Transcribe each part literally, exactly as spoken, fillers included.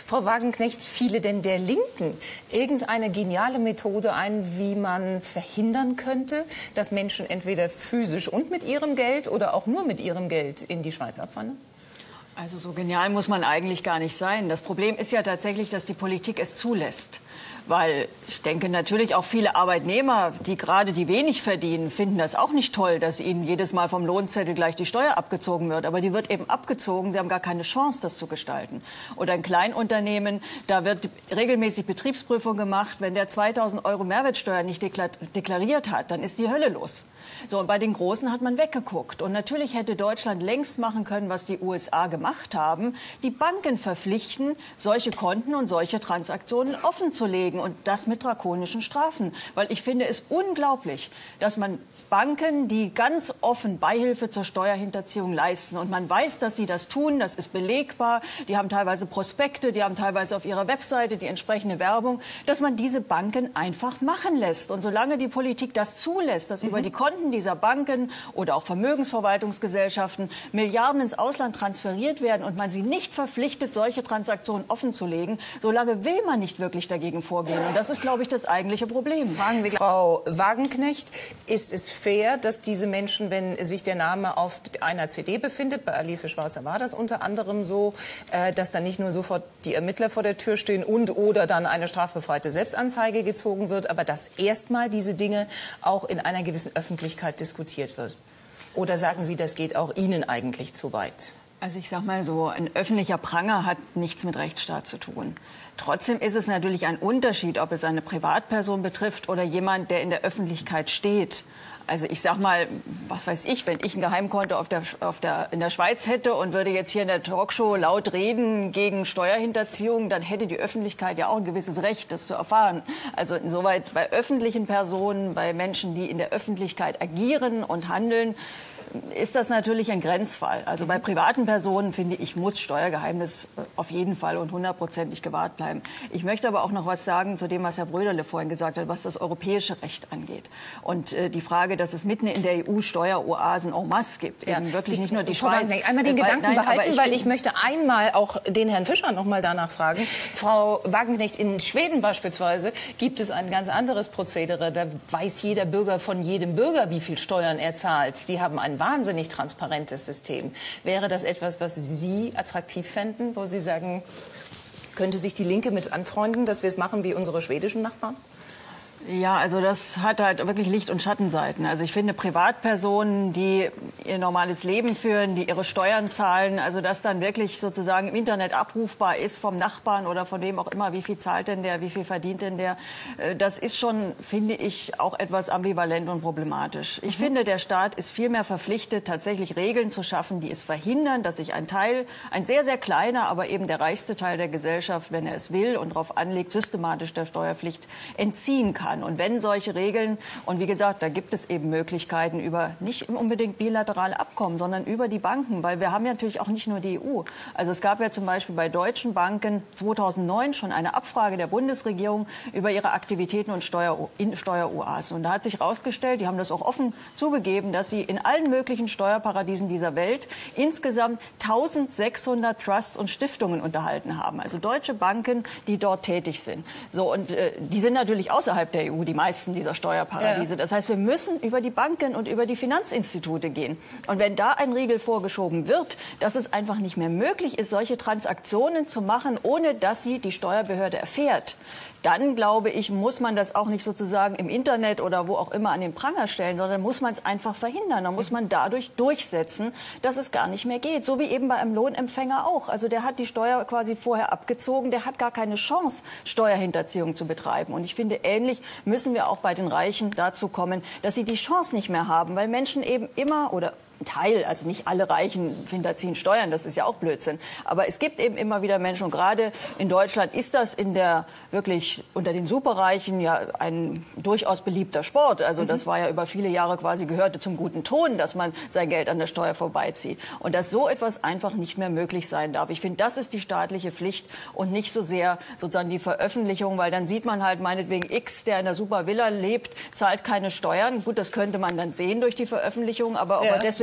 Frau Wagenknecht, fiele denn der Linken irgendeine geniale Methode ein, wie man verhindern könnte, dass Menschen entweder physisch und mit ihrem Geld oder auch nur mit ihrem Geld in die Schweiz abwandern? Also so genial muss man eigentlich gar nicht sein. Das Problem ist ja tatsächlich, dass die Politik es zulässt. Weil ich denke natürlich auch viele Arbeitnehmer, die gerade die wenig verdienen, finden das auch nicht toll, dass ihnen jedes Mal vom Lohnzettel gleich die Steuer abgezogen wird. Aber die wird eben abgezogen. Sie haben gar keine Chance, das zu gestalten. Oder ein Kleinunternehmen, da wird regelmäßig Betriebsprüfung gemacht. Wenn der zweitausend Euro Mehrwertsteuer nicht deklariert hat, dann ist die Hölle los. So, und bei den Großen hat man weggeguckt. Und natürlich hätte Deutschland längst machen können, was die U S A gemacht haben, die Banken verpflichten, solche Konten und solche Transaktionen offen zu legen. Und das mit drakonischen Strafen. Weil ich finde es unglaublich, dass man Banken, die ganz offen Beihilfe zur Steuerhinterziehung leisten. Und man weiß, dass sie das tun, das ist belegbar. Die haben teilweise Prospekte, die haben teilweise auf ihrer Webseite die entsprechende Werbung, dass man diese Banken einfach machen lässt. Und solange die Politik das zulässt, dass mhm. über die Konten dieser Banken oder auch Vermögensverwaltungsgesellschaften Milliarden ins Ausland transferiert werden und man sie nicht verpflichtet, solche Transaktionen offenzulegen, solange will man nicht wirklich dagegen vorgehen. Und das ist, glaube ich, das eigentliche Problem. Fragen wir Frau Wagenknecht, ist es fair, dass diese Menschen, wenn sich der Name auf einer C D befindet, bei Alice Schwarzer war das unter anderem so, äh, dass dann nicht nur sofort die Ermittler vor der Tür stehen und oder dann eine strafbefreite Selbstanzeige gezogen wird, aber dass erstmal diese Dinge auch in einer gewissen Öffentlichkeit diskutiert wird? Oder sagen Sie, das geht auch Ihnen eigentlich zu weit? Also ich sage mal so, ein öffentlicher Pranger hat nichts mit Rechtsstaat zu tun. Trotzdem ist es natürlich ein Unterschied, ob es eine Privatperson betrifft oder jemand, der in der Öffentlichkeit steht. Also ich sag mal, was weiß ich, wenn ich ein Geheimkonto auf der, auf der, in der Schweiz hätte und würde jetzt hier in der Talkshow laut reden gegen Steuerhinterziehung, dann hätte die Öffentlichkeit ja auch ein gewisses Recht, das zu erfahren. Also insoweit bei öffentlichen Personen, bei Menschen, die in der Öffentlichkeit agieren und handeln, ist das natürlich ein Grenzfall. Also bei privaten Personen, finde ich, muss Steuergeheimnis auf jeden Fall und hundertprozentig gewahrt bleiben. Ich möchte aber auch noch was sagen zu dem, was Herr Bröderle vorhin gesagt hat, was das europäische Recht angeht. Und äh, die Frage, dass es mitten in der E U Steueroasen en masse gibt. Ja. Eben wirklich Sie, nicht nur die Frau Schweiz. Wagenknecht, einmal den äh, Gedanken nein, behalten, ich weil ich möchte einmal auch den Herrn Fischer noch mal danach fragen. Frau Wagenknecht, in Schweden beispielsweise gibt es ein ganz anderes Prozedere. Da weiß jeder Bürger von jedem Bürger, wie viel Steuern er zahlt. Die haben ein wahnsinnig transparentes System. Wäre das etwas, was Sie attraktiv fänden, wo Sie sagen, könnte sich die Linke mit anfreunden, dass wir es machen wie unsere schwedischen Nachbarn? Ja, also das hat halt wirklich Licht- und Schattenseiten. Also ich finde Privatpersonen, die ihr normales Leben führen, die ihre Steuern zahlen, also das dann wirklich sozusagen im Internet abrufbar ist vom Nachbarn oder von wem auch immer, wie viel zahlt denn der, wie viel verdient denn der, das ist schon, finde ich, auch etwas ambivalent und problematisch. Ich mhm. finde, der Staat ist vielmehr verpflichtet, tatsächlich Regeln zu schaffen, die es verhindern, dass sich ein Teil, ein sehr, sehr kleiner, aber eben der reichste Teil der Gesellschaft, wenn er es will und darauf anlegt, systematisch der Steuerpflicht entziehen kann. Und wenn solche Regeln, und wie gesagt, da gibt es eben Möglichkeiten über nicht unbedingt bilaterale Abkommen, sondern über die Banken, weil wir haben ja natürlich auch nicht nur die E U. Also es gab ja zum Beispiel bei deutschen Banken zweitausendneun schon eine Abfrage der Bundesregierung über ihre Aktivitäten und Steuer, in Steueroasen. Und da hat sich herausgestellt, die haben das auch offen zugegeben, dass sie in allen möglichen Steuerparadiesen dieser Welt insgesamt eintausendsechshundert Trusts und Stiftungen unterhalten haben. Also deutsche Banken, die dort tätig sind. So, und äh, die sind natürlich außerhalb der E U, die meisten dieser Steuerparadiese. Ja. Das heißt, wir müssen über die Banken und über die Finanzinstitute gehen. Und wenn da ein Riegel vorgeschoben wird, dass es einfach nicht mehr möglich ist, solche Transaktionen zu machen, ohne dass sie die Steuerbehörde erfährt, dann, glaube ich, muss man das auch nicht sozusagen im Internet oder wo auch immer an den Pranger stellen, sondern muss man es einfach verhindern. Dann muss man dadurch durchsetzen, dass es gar nicht mehr geht. So wie eben bei einem Lohnempfänger auch. Also der hat die Steuer quasi vorher abgezogen, der hat gar keine Chance, Steuerhinterziehung zu betreiben. Und ich finde, ähnlich müssen wir auch bei den Reichen dazu kommen, dass sie die Chance nicht mehr haben, weil Menschen eben immer oder Teil, also nicht alle Reichen hinterziehen Steuern, das ist ja auch Blödsinn. Aber es gibt eben immer wieder Menschen, und gerade in Deutschland ist das in der wirklich unter den Superreichen ja ein durchaus beliebter Sport. Also das war ja über viele Jahre quasi gehörte zum guten Ton, dass man sein Geld an der Steuer vorbeizieht. Und dass so etwas einfach nicht mehr möglich sein darf. Ich finde, das ist die staatliche Pflicht und nicht so sehr sozusagen die Veröffentlichung, weil dann sieht man halt meinetwegen X, der in der Supervilla lebt, zahlt keine Steuern. Gut, das könnte man dann sehen durch die Veröffentlichung, aber ob ja. er deswegen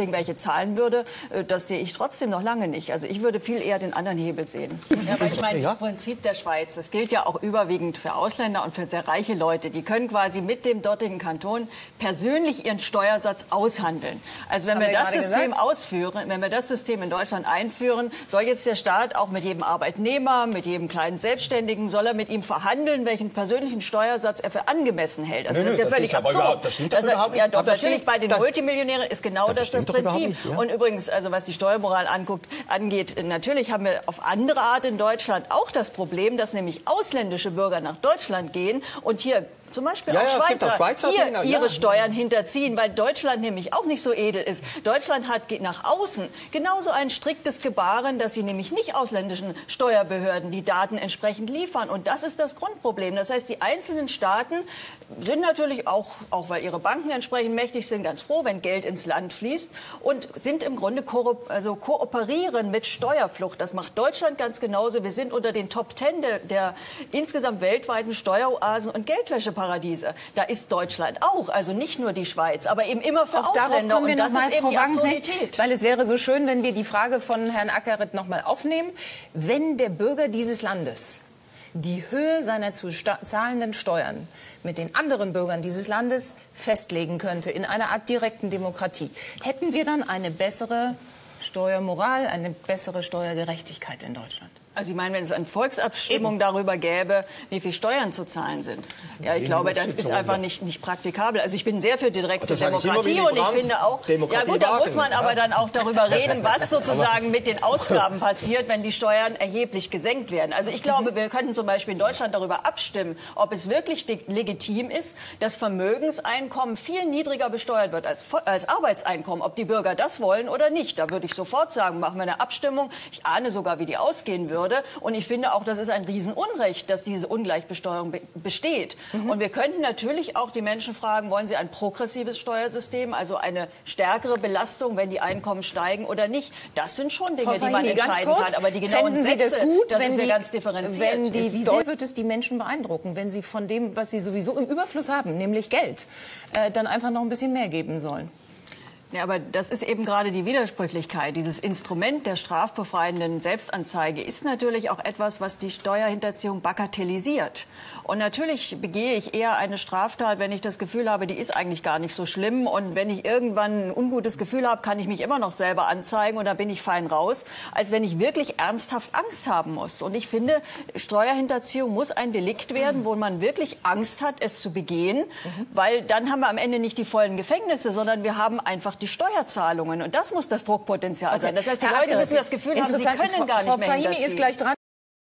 irgendwelche zahlen würde, das sehe ich trotzdem noch lange nicht. Also ich würde viel eher den anderen Hebel sehen. Ja, aber ich meine, das Prinzip der Schweiz, das gilt ja auch überwiegend für Ausländer und für sehr reiche Leute. Die können quasi mit dem dortigen Kanton persönlich ihren Steuersatz aushandeln. Also wenn wir das System ausführen, wenn wir das System in Deutschland einführen, soll jetzt der Staat auch mit jedem Arbeitnehmer, mit jedem kleinen Selbstständigen, soll er mit ihm verhandeln, welchen persönlichen Steuersatz er für angemessen hält. Also nö, das ist ja das völlig absurd. Das stimmt doch überhaupt nicht. Ja, doch, natürlich bei den Multimillionären ist genau das das, das Prinzip. Nicht, ja? Und übrigens, also was die Steuermoral anguckt, angeht, natürlich haben wir auf andere Art in Deutschland auch das Problem, dass nämlich ausländische Bürger nach Deutschland gehen und hier zum Beispiel ja, auch ja, Schweizer, Schweizer hier Dinge, ihre ja. Steuern hinterziehen, weil Deutschland nämlich auch nicht so edel ist. Deutschland hat nach außen genauso ein striktes Gebaren, dass sie nämlich nicht ausländischen Steuerbehörden die Daten entsprechend liefern. Und das ist das Grundproblem. Das heißt, die einzelnen Staaten sind natürlich auch, auch weil ihre Banken entsprechend mächtig sind, ganz froh, wenn Geld ins Land fließt und sind im Grunde ko also kooperieren mit Steuerflucht. Das macht Deutschland ganz genauso. Wir sind unter den Top Ten der, der insgesamt weltweiten Steueroasen und Geldwäscheparadiese. Da ist Deutschland auch, also nicht nur die Schweiz, aber eben immer für auch Ausländer. Darauf kommen wir und das noch mal, ist eben Frau die Absurdität. Weil es wäre so schön, wenn wir die Frage von Herrn Ackeret noch mal aufnehmen. Wenn der Bürger dieses Landes die Höhe seiner zu zahlenden Steuern mit den anderen Bürgern dieses Landes festlegen könnte in einer Art direkten Demokratie, hätten wir dann eine bessere Steuermoral, eine bessere Steuergerechtigkeit in Deutschland? Also ich meine, wenn es eine Volksabstimmung Eben. darüber gäbe, wie viel Steuern zu zahlen sind. Ja, ich glaube, das ist einfach nicht, nicht praktikabel. Also ich bin sehr für direkte Demokratie und ich finde auch, ja gut, da muss man aber dann auch darüber reden, was sozusagen mit den Ausgaben passiert, wenn die Steuern erheblich gesenkt werden. Also ich glaube, wir könnten zum Beispiel in Deutschland darüber abstimmen, ob es wirklich legitim ist, dass Vermögenseinkommen viel niedriger besteuert wird als, als Arbeitseinkommen, ob die Bürger das wollen oder nicht. Da würde ich sofort sagen, machen wir eine Abstimmung. Ich ahne sogar, wie die ausgehen würde. Und ich finde auch, das ist ein Riesenunrecht, dass diese Ungleichbesteuerung be besteht. Mhm. Und wir könnten natürlich auch die Menschen fragen, wollen sie ein progressives Steuersystem, also eine stärkere Belastung, wenn die Einkommen steigen oder nicht. Das sind schon Dinge, die man entscheiden kann. Aber die genauen Fänden Sie das Sätze, gut, das wenn ist ja die, ganz differenziert. Wenn die, wie sehr wird es die Menschen beeindrucken, wenn sie von dem, was sie sowieso im Überfluss haben, nämlich Geld, äh, dann einfach noch ein bisschen mehr geben sollen? Ja, aber das ist eben gerade die Widersprüchlichkeit. Dieses Instrument der strafbefreienden Selbstanzeige ist natürlich auch etwas, was die Steuerhinterziehung bagatellisiert. Und natürlich begehe ich eher eine Straftat, wenn ich das Gefühl habe, die ist eigentlich gar nicht so schlimm. Und wenn ich irgendwann ein ungutes Gefühl habe, kann ich mich immer noch selber anzeigen und da bin ich fein raus, als wenn ich wirklich ernsthaft Angst haben muss. Und ich finde, Steuerhinterziehung muss ein Delikt werden, wo man wirklich Angst hat, es zu begehen, mhm. weil dann haben wir am Ende nicht die vollen Gefängnisse, sondern wir haben einfach die Steuerzahlungen. Und das muss das Druckpotenzial okay. sein. Das heißt, die Herr Leute müssen das Gefühl haben, sie können gar nicht mehr hinterziehen. Frau Fahimi ist gleich dran.